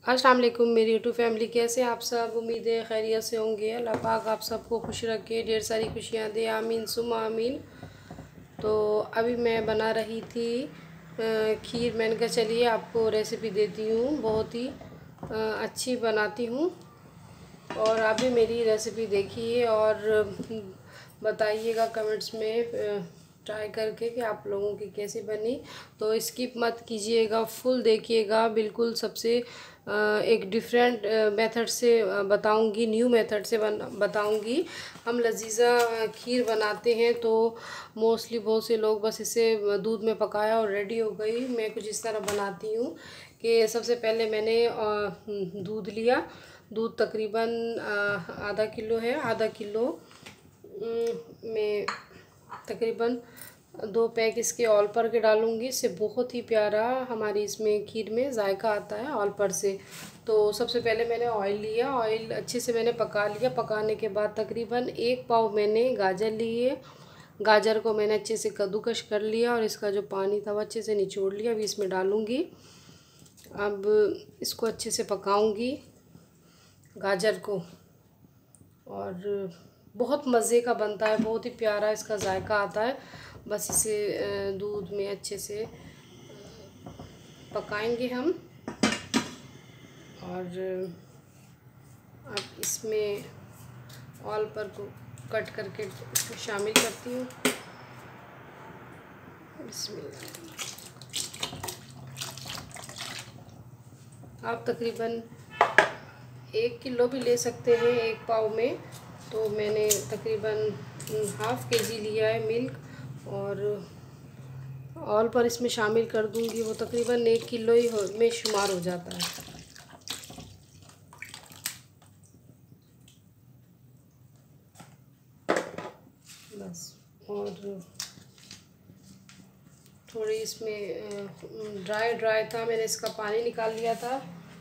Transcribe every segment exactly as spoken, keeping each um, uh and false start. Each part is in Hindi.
अस्सलाम वालेकुम मेरी यूट्यूब फैमिली, कैसे आप सब। उम्मीद है खैरियत से होंगे। अल्लाह पाक आप सबको खुश रखे, ढेर सारी खुशियाँ दे, आमीन सुम्मा आमीन। तो अभी मैं बना रही थी खीर। मैंने कहा चलिए आपको रेसिपी देती हूँ, बहुत ही अच्छी बनाती हूँ और आप भी मेरी रेसिपी देखिए और बताइएगा कमेंट्स में ट्राई करके कि आप लोगों की कैसी बनी। तो स्किप मत कीजिएगा, फुल देखिएगा। बिल्कुल सबसे एक डिफरेंट मेथड से बताऊंगी, न्यू मेथड से बन बताऊंगी। हम लजीज़ा खीर बनाते हैं तो मोस्टली बहुत से लोग बस इसे दूध में पकाया और रेडी हो गई। मैं कुछ इस तरह बनाती हूँ कि सबसे पहले मैंने दूध लिया। दूध तकरीबन आधा किलो है। आधा किलो में तकरीबन दो पैक इसके ऑल पर के डालूंगी। इससे बहुत ही प्यारा हमारी इसमें खीर में जायका आता है ऑल पर से। तो सबसे पहले मैंने ऑयल लिया, ऑयल अच्छे से मैंने पका लिया। पकाने के बाद तकरीबन एक पाव मैंने गाजर लिए। गाजर को मैंने अच्छे से कद्दूकश कर लिया और इसका जो पानी था वो अच्छे से निचोड़ लिया। अभी इसमें डालूँगी। अब इसको अच्छे से पकाऊँगी गाजर को, और बहुत मज़े का बनता है, बहुत ही प्यारा इसका जायका आता है। बस इसे दूध में अच्छे से पकाएंगे हम। और अब इसमें ऑल पर को कट करके इसको शामिल करती हूँ। आप तकरीबन एक किलो भी ले सकते हैं एक पाव में। तो मैंने तकरीबन हाफ़ के जी लिया है मिल्क और ऑल पर इसमें शामिल कर दूंगी। वो तकरीबन एक किलो ही हो में शुमार हो जाता है। बस, और थोड़ी इसमें ड्राई ड्राई था, मैंने इसका पानी निकाल लिया था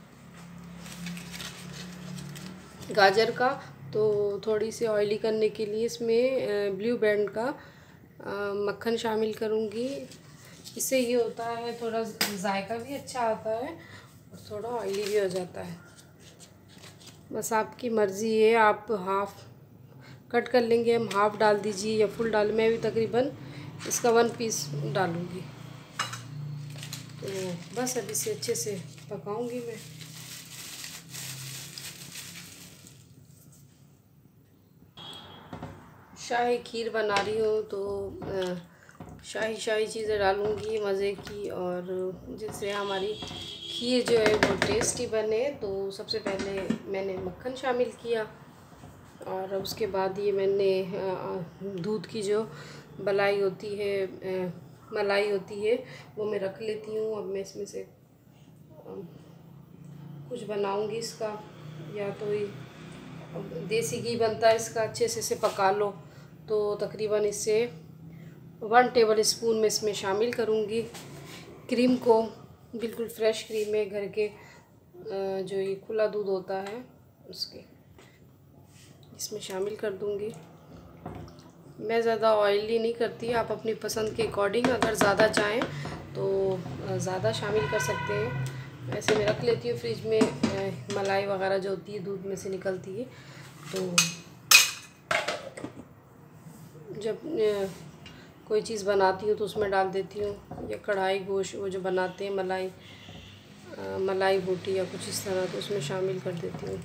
गाजर का। तो थोड़ी सी ऑयली करने के लिए इसमें ब्लू बैंड का मक्खन शामिल करूँगी। इससे ये होता है थोड़ा जायका भी अच्छा आता है और थोड़ा ऑयली भी हो जाता है। बस आपकी मर्ज़ी है, आप हाफ़ कट कर लेंगे, हम हाफ़ डाल दीजिए या फुल डाल। मैं भी तकरीबन इसका वन पीस डालूँगी। तो बस अब इसे अच्छे से पकाऊँगी मैं। शाही खीर बना रही हूँ तो शाही शाही चीज़ें डालूँगी मज़े की, और जिससे हमारी खीर जो है वो टेस्टी बने। तो सबसे पहले मैंने मक्खन शामिल किया और उसके बाद ये मैंने दूध की जो मलाई होती है, मलाई होती है, वो मैं रख लेती हूँ। अब मैं इसमें से कुछ बनाऊँगी इसका, या तो ये देसी घी बनता है इसका, अच्छे से इसे पका लो। तो तकरीबन इससे वन टेबल स्पून में इसमें शामिल करूँगी क्रीम को। बिल्कुल फ्रेश क्रीम है, घर के जो ये खुला दूध होता है उसके इसमें शामिल कर दूँगी। मैं ज़्यादा ऑयली नहीं करती, आप अपनी पसंद के अकॉर्डिंग अगर ज़्यादा चाहें तो ज़्यादा शामिल कर सकते हैं। वैसे मैं रख लेती हूँ फ्रिज में, मलाई वगैरह जो होती है दूध में से निकलती है। तो जब कोई चीज़ बनाती हूँ तो उसमें डाल देती हूँ, या कढ़ाई गोश्त वो जो बनाते हैं मलाई मलाई बोटी या कुछ इस तरह, तो उसमें शामिल कर देती हूँ।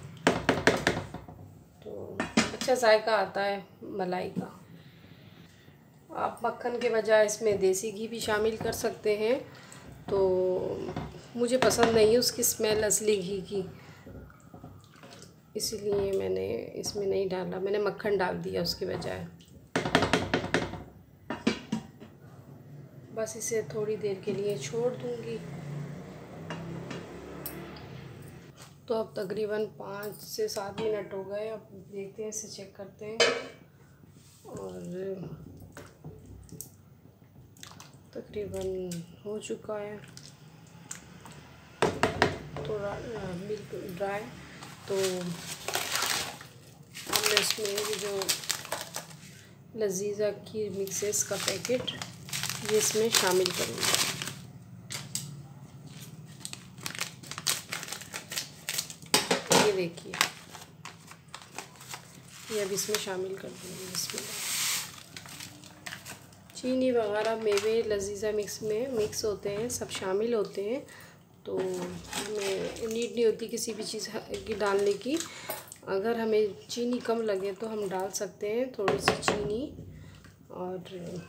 तो अच्छा जायका आता है मलाई का। आप मक्खन के बजाय इसमें देसी घी भी शामिल कर सकते हैं। तो मुझे पसंद नहीं है उसकी स्मेल असली घी की, इसीलिए मैंने इसमें नहीं डाला, मैंने मक्खन डाल दिया उसके बजाय। बस इसे थोड़ी देर के लिए छोड़ दूँगी। तो अब तकरीबन पाँच से सात मिनट हो गए। अब देखते हैं, इसे चेक करते हैं। और तकरीबन हो चुका है थोड़ा मिल्क ड्राई। तो अब मैं इसमें जो लजीज़ा खीर मिक्सेस का पैकेट ये इसमें शामिल करूँगी। देखिए, ये अब इसमें शामिल कर दूँगी। इसमें चीनी वगैरह मेवे लजीज़ा मिक्स में मिक्स होते हैं, सब शामिल होते हैं, तो हमें नीड नहीं होती किसी भी चीज़ की डालने की। अगर हमें चीनी कम लगे तो हम डाल सकते हैं थोड़ी सी चीनी। और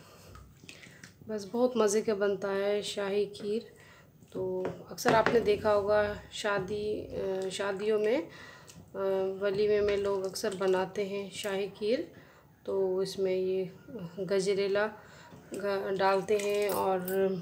बस बहुत मज़े का बनता है शाही खीर। तो अक्सर आपने देखा होगा शादी शादियों में, वलीमे में लोग अक्सर बनाते हैं शाही खीर। तो इसमें ये गजरेला डालते हैं और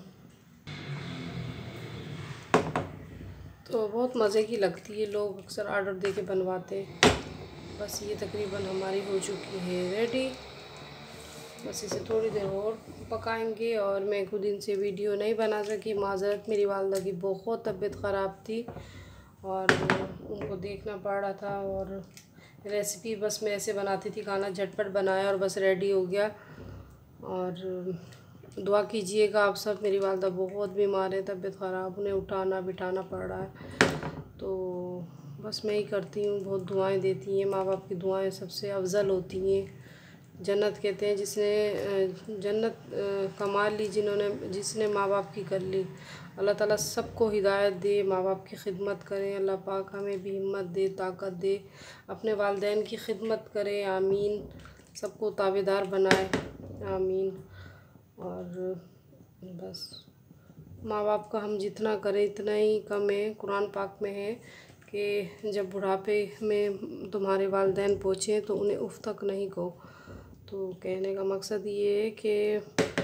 तो बहुत मज़े की लगती है, लोग अक्सर ऑर्डर दे के बनवाते हैं। बस ये तकरीबन हमारी हो चुकी है रेडी। बस इसे थोड़ी देर और पकाएंगे। और मैं खुद इनसे वीडियो नहीं बना सकी, माज़रत, मेरी वालदा की बहुत तबीयत ख़राब थी और उनको देखना पड़ रहा था। और रेसिपी बस मैं ऐसे बनाती थी, खाना झटपट बनाया और बस रेडी हो गया। और दुआ कीजिएगा आप सब, मेरी वालदा बहुत बीमार है, तबीयत ख़राब, उन्हें उठाना बिठाना पड़ रहा है। तो बस मैं ही करती हूँ, बहुत दुआएं देती हैं। माँ बाप की दुआएं सबसे अफजल होती हैं। जन्नत कहते हैं जिसने जन्नत कमा ली, जिन्होंने जिसने माँ बाप की कर ली। अल्लाह ताला सबको हिदायत दे, माँ बाप की खिदमत करें। अल्लाह पाक हमें भी हिम्मत दे, ताकत दे, अपने वालिदैन की खिदमत करें, आमीन। सबको ताबेदार बनाए, आमीन। और बस माँ बाप का हम जितना करें इतना ही कम है। कुरान पाक में है कि जब बुढ़ापे में तुम्हारे वालिदैन पहुँचे तो उन्हें उफ़ तक नहीं कहो। तो कहने का मकसद ये है कि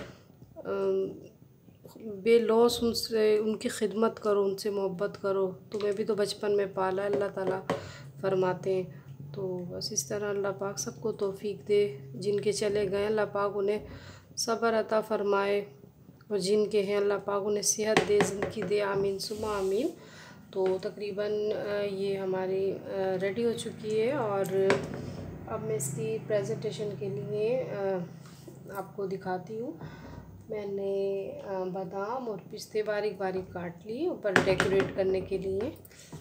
बेलौस उनसे उनकी खिदमत करो, उनसे मोहब्बत करो। तुम्हें भी तो बचपन में पाला, अल्लाह ताला फरमाते हैं। तो बस इस तरह अल्लाह पाक सबको तौफीक दे। जिनके चले गए अल्लाह पाक उन्हें सब्र अता फ़रमाए, और जिनके हैं अल्लाह पाक उन्हें सेहत दे, ज़िंदगी दे, आमीन सुमा आमीन। तो तकरीबन ये हमारी रेडी हो चुकी है। और अब मैं इसकी प्रेजेंटेशन के लिए आपको दिखाती हूँ। मैंने बादाम और पिस्ते बारीक बारीक काट ली ऊपर डेकोरेट करने के लिए।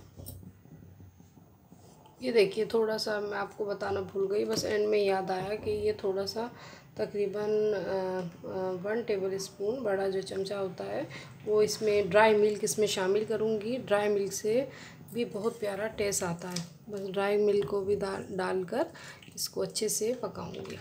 ये देखिए, थोड़ा सा मैं आपको बताना भूल गई, बस एंड में याद आया कि ये थोड़ा सा तकरीबन वन टेबल स्पून बड़ा जो चमचा होता है वो इसमें ड्राई मिल्क इसमें शामिल करूँगी। ड्राई मिल्क से भी बहुत प्यारा टेस्ट आता है। बस ड्राई मिल्क को भी डाल डालकर इसको अच्छे से पकाऊंगी।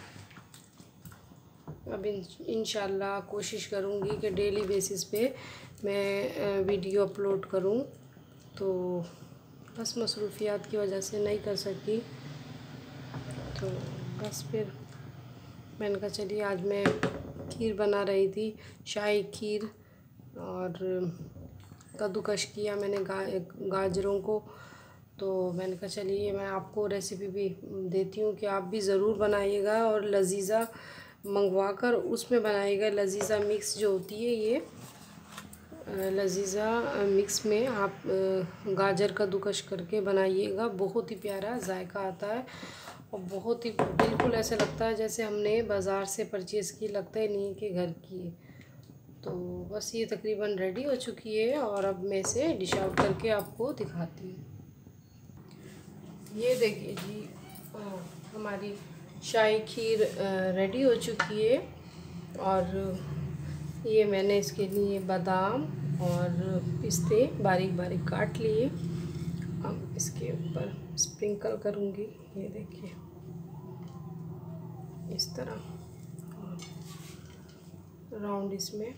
अब इंशाल्लाह कोशिश करूँगी कि डेली बेसिस पे मैं वीडियो अपलोड करूँ। तो बस मसरूफ़ियात की वजह से नहीं कर सकी। तो बस फिर मैंने कहा चलिए आज मैं खीर बना रही थी, शाही खीर। और कद्दूकश किया मैंने गा गाजरों को। तो मैंने कहा चलिए मैं आपको रेसिपी भी देती हूँ कि आप भी ज़रूर बनाइएगा और लजीज़ा मंगवा कर उसमें बनाइएगा। लजीज़ा मिक्स जो होती है, ये लजीज़ा मिक्स में आप गाजर कद्दूकश करके बनाइएगा, बहुत ही प्यारा जायका आता है और बहुत ही बिल्कुल ऐसा लगता है जैसे हमने बाज़ार से परचेज़ की, लगता ही नहीं है कि घर की है। तो बस ये तकरीबन रेडी हो चुकी है और अब मैं इसे डिश आउट करके आपको दिखाती हूँ। ये देखिए जी, हमारी शाही खीर रेडी हो चुकी है। और ये मैंने इसके लिए बादाम और पिस्ते बारीक बारीक काट लिए। अब इसके ऊपर स्प्रिंकल करूँगी, ये देखिए इस तरह राउंड इसमें।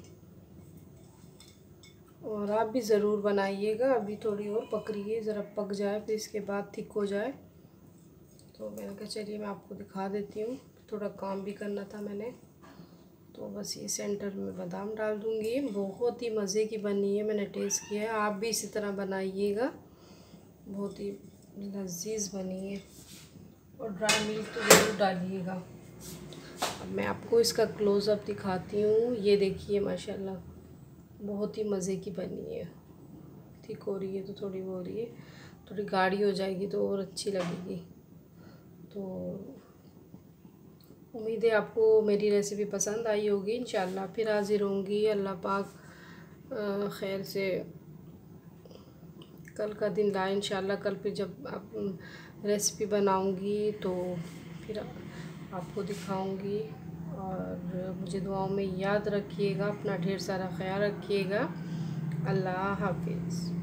और आप भी ज़रूर बनाइएगा। अभी थोड़ी और पक रही है, ज़रा पक जाए फिर इसके बाद थिक हो जाए। तो मैंने कहा चलिए मैं आपको दिखा देती हूँ, थोड़ा काम भी करना था मैंने। तो बस ये सेंटर में बादाम डाल दूँगी। बहुत ही मज़े की बनी है, मैंने टेस्ट किया है, आप भी इसी तरह बनाइएगा, बहुत ही लजीज बनी है। और ड्राई मिल्क तो ज़रूर डालिएगा। अब मैं आपको इसका क्लोज़अप दिखाती हूँ। ये देखिए माशाल्लाह बहुत ही मज़े की बनी है। थिक हो रही है तो थोड़ी वो हो रही है, थोड़ी गाढ़ी हो जाएगी तो और अच्छी लगेगी। तो उम्मीद है आपको मेरी रेसिपी पसंद आई होगी। इंशाल्लाह फिर हाज़िर होंगी। अल्लाह पाक खैर से कल का दिन लाए इंशाल्लाह। कल फिर जब आप रेसिपी बनाऊंगी तो फिर आपको दिखाऊंगी। और मुझे दुआओं में याद रखिएगा, अपना ढेर सारा ख्याल रखिएगा। अल्लाह हाफिज़।